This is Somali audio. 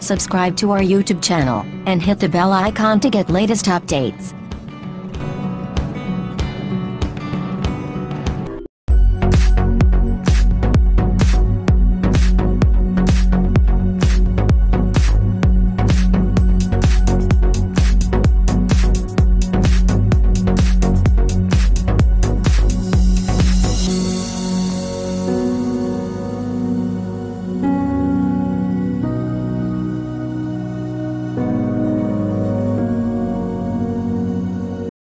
subscribe to our YouTube channel, and hit the bell icon to get latest updates.